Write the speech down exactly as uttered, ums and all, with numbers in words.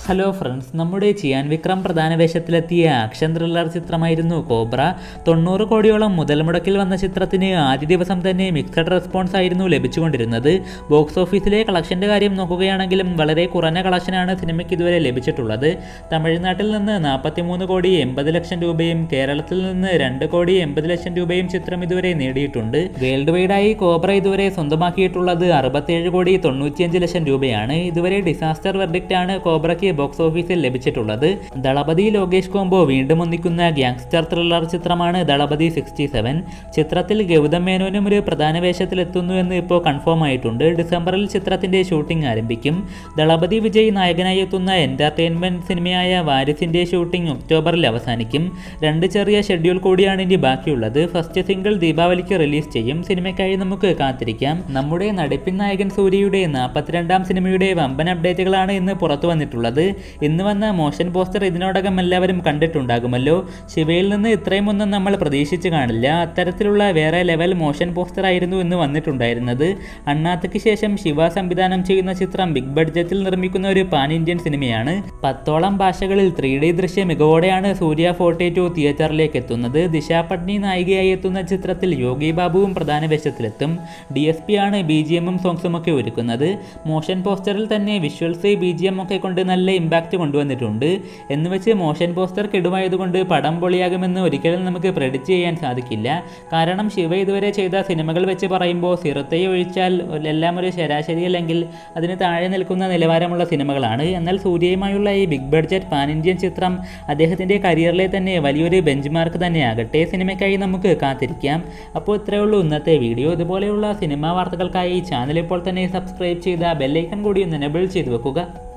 Hello friends, നമ്മുടെ ചിയാൻ വിക്രം പ്രധാന വേഷത്തിലെത്തിയ ആക്ഷൻ ത്രില്ലർ ചിത്രമായിരുന്നു കോബ്ര. തൊണ്ണൂറ് കോടിയോളം മുതൽ മുടക്കിൽ വന്ന ചിത്രത്തിന് ആദ്യ ദിവസം തന്നെ മിക്സഡ് റെസ്പോൺസ് ആയിരുന്നു ലഭിച്ചുകൊണ്ടിരുന്നത്. ബോക്സ് ഓഫീസിലെ കളക്ഷൻ്റെ കാര്യം നോക്കുകയാണെങ്കിലും വളരെ കുറഞ്ഞ കളക്ഷനാണ് സിനിമയ്ക്ക് ഇതുവരെ ലഭിച്ചിട്ടുള്ളത്. തമിഴ്നാട്ടിൽ നിന്ന് നാൽപ്പത്തിമൂന്ന് കോടി എൺപത് ലക്ഷം രൂപയും കേരളത്തിൽ നിന്ന് രണ്ട് കോടി എൺപത് ലക്ഷം രൂപയും ചിത്രം ഇതുവരെ നേടിയിട്ടുണ്ട്. വേൾഡ് വൈഡായി കോബ്ര ഇതുവരെ സ്വന്തമാക്കിയിട്ടുള്ളത് അറുപത്തേഴ് കോടി തൊണ്ണൂറ്റിയഞ്ച് ലക്ഷം രൂപയാണ്. ഇതുവരെ ഡിസാസ്റ്റർ വെർഡിക്റ്റ് ആണ് കോബ്രയ്ക്ക് ബോക്സ് ഓഫീസിൽ ലഭിച്ചിട്ടുള്ളത്. ദളപതി ലോകേഷ് കോംബോ വീണ്ടും ഒന്നിക്കുന്ന ഗ്യാങ്സ്റ്റർ ത്രില്ലർ ചിത്രമാണ് ദളപതി സിക്സ്റ്റി സെവൻ. ചിത്രത്തിൽ ഗൗതം മേനോനും ഒരു പ്രധാന വേഷത്തിലെത്തുന്നു എന്ന് ഇപ്പോൾ കൺഫേം ആയിട്ടുണ്ട്. ഡിസംബറിൽ ചിത്രത്തിന്റെ ഷൂട്ടിംഗ് ആരംഭിക്കും. ദളപതി വിജയ് നായകനായി എത്തുന്ന എന്റർടൈൻമെന്റ് സിനിമയായ വാരിസിന്റെ ഷൂട്ടിംഗ് ഒക്ടോബറിൽ അവസാനിക്കും. രണ്ട് ചെറിയ ഷെഡ്യൂൾ കൂടിയാണ് ഇനി ബാക്കിയുള്ളത്. ഫസ്റ്റ് സിംഗിൾ ദീപാവലിക്ക് റിലീസ് ചെയ്യും. സിനിമയ്ക്കായി നമുക്ക് കാത്തിരിക്കാം. നമ്മുടെ നടിപ്പിൻ നായകൻ സൂര്യയുടെ നാൽപ്പത്തിരണ്ടാം സിനിമയുടെ വമ്പൻ അപ്ഡേറ്റുകളാണ് ഇന്ന് പുറത്തു വന്നിട്ടുള്ളത്. ഇന്ന് വന്ന മോഷൻ പോസ്റ്റർ ഇതിനോടകം എല്ലാവരും കണ്ടിട്ടുണ്ടാകുമല്ലോ. ശിവയിൽ നിന്ന് ഇത്രയും ഒന്നും നമ്മൾ പ്രതീക്ഷിച്ച് കാണില്ല. അത്തരത്തിലുള്ള വേറെ ലെവൽ മോഷൻ പോസ്റ്റർ ആയിരുന്നു ഇന്ന് വന്നിട്ടുണ്ടായിരുന്നത്. അണ്ണാത്തയ്ക്ക് ശേഷം ശിവ സംവിധാനം ചെയ്യുന്ന ചിത്രം ബിഗ് ബഡ്ജറ്റിൽ നിർമ്മിക്കുന്ന ഒരു പാൻ ഇന്ത്യൻ സിനിമയാണ്. പത്തോളം ഭാഷകളിൽ ത്രീ ഡി ദൃശ്യ മികവോടെയാണ് സൂര്യ ഫോർട്ടി ടു തിയേറ്ററിലേക്ക് എത്തുന്നത്. ദിശ പട്നി നായികയായി എത്തുന്ന ചിത്രത്തിൽ യോഗി ബാബുവും പ്രധാന വേഷത്തിലെത്തും. ഡി എസ് പി ആണ് ബി ജി എമ്മും സോങ്സും ഒക്കെ ഒരുക്കുന്നത്. മോഷൻ പോസ്റ്ററിൽ തന്നെ വിഷ്വൽസ് ബി ജി എം ഒക്കെ കൊണ്ട് നല്ല ഇമ്പാക്റ്റ് കൊണ്ടുവന്നിട്ടുണ്ട്. എന്ന് വെച്ച് മോഷൻ പോസ്റ്റർ കിടുവായതുകൊണ്ട് പടം പൊളിയാകുമെന്ന് ഒരിക്കലും നമുക്ക് പ്രെഡിക്റ്റ് ചെയ്യാൻ സാധിക്കില്ല. കാരണം ശിവ ഇതുവരെ ചെയ്ത സിനിമകൾ വെച്ച് പറയുമ്പോൾ സിറുത്തയെ ഒഴിച്ചാൽ എല്ലാം ഒരു ശരാശരി അല്ലെങ്കിൽ അതിന് താഴെ നിൽക്കുന്ന നിലവാരമുള്ള സിനിമകളാണ്. എന്നാൽ സൂര്യയുമായുള്ള ഈ ബിഗ് ബഡ്ജറ്റ് പാൻ ഇന്ത്യൻ ചിത്രം അദ്ദേഹത്തിൻ്റെ കരിയറിലെ തന്നെ വലിയൊരു ബെഞ്ച് മാർക്ക് തന്നെയാകട്ടെ. സിനിമയ്ക്കായി നമുക്ക് കാത്തിരിക്കാം. അപ്പോൾ ഇത്രയേ ഉള്ളൂ ഇന്നത്തെ വീഡിയോ. ഇതുപോലെയുള്ള സിനിമാ വാർത്തകൾക്കായി ചാനൽ ഇപ്പോൾ തന്നെ സബ്സ്ക്രൈബ് ചെയ്ത ബെല്ലൈക്കൺ കൂടി ഒന്ന് എനേബിൾ ചെയ്തു വെക്കുക.